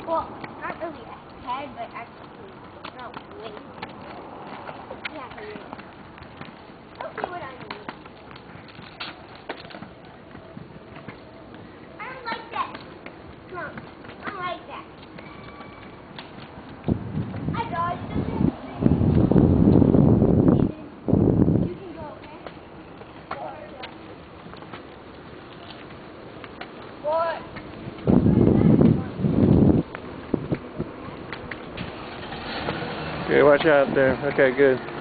Well, not really a head, but actually, not wings. Yeah, but you'll see what I mean. I don't like that. Come on. I don't like that. Hi, guys. You can go, okay? What? Okay, watch out there. Okay, good.